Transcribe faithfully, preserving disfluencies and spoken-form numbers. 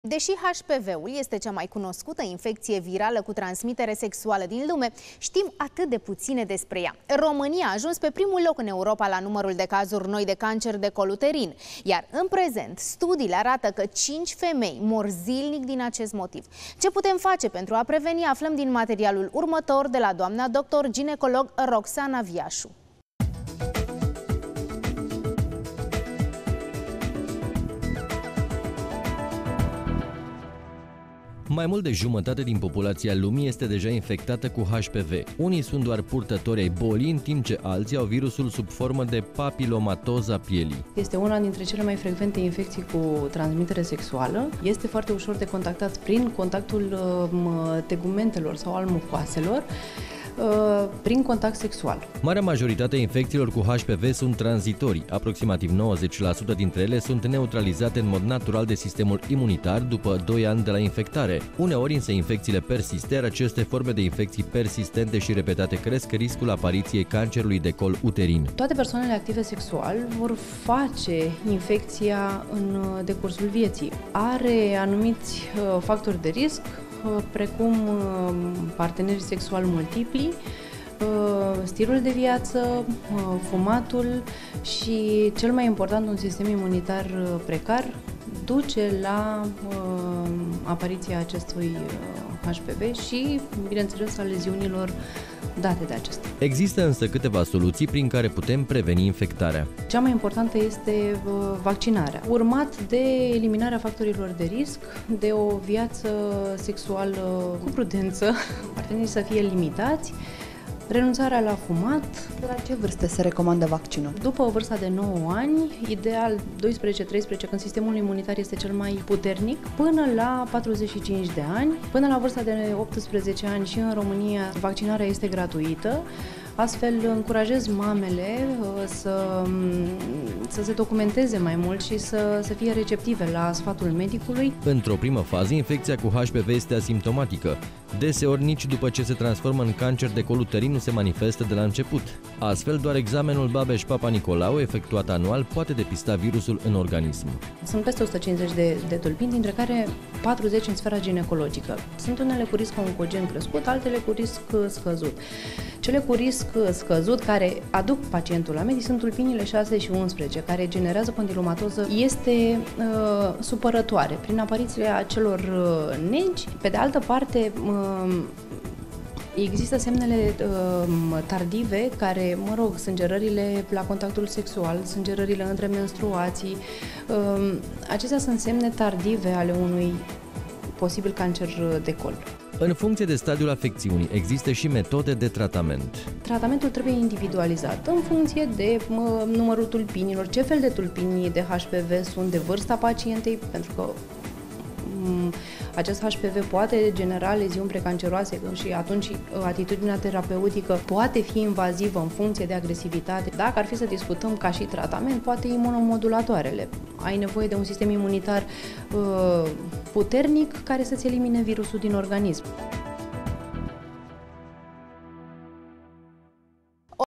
Deși H P V-ul este cea mai cunoscută infecție virală cu transmitere sexuală din lume, știm atât de puține despre ea. România a ajuns pe primul loc în Europa la numărul de cazuri noi de cancer de col uterin, iar în prezent studiile arată că cinci femei mor zilnic din acest motiv. Ce putem face pentru a preveni aflăm din materialul următor de la doamna doctor ginecolog Roxana Viașu. Mai mult de jumătate din populația lumii este deja infectată cu H P V. Unii sunt doar purtători ai bolii, în timp ce alții au virusul sub formă de papilomatoză a pielii. Este una dintre cele mai frecvente infecții cu transmitere sexuală. Este foarte ușor de contactat prin contactul tegumentelor sau al mucoaselor, prin contact sexual. Marea majoritate a infecțiilor cu H P V sunt tranzitorii. Aproximativ nouăzeci la sută dintre ele sunt neutralizate în mod natural de sistemul imunitar după doi ani de la infectare. Uneori însă infecțiile persistă, iar aceste forme de infecții persistente și repetate cresc riscul apariției cancerului de col uterin. Toate persoanele active sexual vor face infecția în decursul vieții. Are anumiți factori de risc, precum partenerii sexuali multipli, stilul de viață, fumatul și, cel mai important, un sistem imunitar precar duce la apariția acestui H P V și, bineînțeles, a leziunilor date de acesta. Există însă câteva soluții prin care putem preveni infectarea. Cea mai importantă este vaccinarea, urmat de eliminarea factorilor de risc, de o viață sexuală cu prudență, partenerii să fie limitați, renunțarea la fumat. De la ce vârstă se recomandă vaccinul? După vârsta de nouă ani, ideal doisprezece treisprezece, când sistemul imunitar este cel mai puternic, până la patruzeci și cinci de ani, până la vârsta de optsprezece ani și în România vaccinarea este gratuită. Astfel încurajez mamele să, să se documenteze mai mult și să, să fie receptive la sfatul medicului. Într-o primă fază, infecția cu H P V este asimptomatică. Deseori, nici după ce se transformă în cancer de col uterin, nu se manifestă de la început. Astfel, doar examenul Babeș-Papa Nicolau, efectuat anual, poate depista virusul în organism. Sunt peste o sută cincizeci de, de tulpini, dintre care patruzeci în sfera ginecologică. Sunt unele cu risc oncogen crescut, altele cu risc scăzut. Cele cu risc scăzut, care aduc pacientul la medic, sunt tulpinile șase și unsprezece, care generează condilomatoză. Este uh, supărătoare prin apariția acelor uh, negi. Pe de altă parte, uh, există semnele uh, tardive, care, mă rog, sângerările la contactul sexual, sângerările între menstruații. Uh, acestea sunt semne tardive ale unui posibil cancer de col. În funcție de stadiul afecțiunii, există și metode de tratament. Tratamentul trebuie individualizat în funcție de mă, numărul tulpinilor, ce fel de tulpini de H P V sunt, de vârsta pacientei, pentru că m, acest H P V poate genera leziuni precanceroase și atunci atitudinea terapeutică poate fi invazivă în funcție de agresivitate. Dacă ar fi să discutăm ca și tratament, poate imunomodulatoarele. Ai nevoie de un sistem imunitar uh, puternic care să-ți elimine virusul din organism.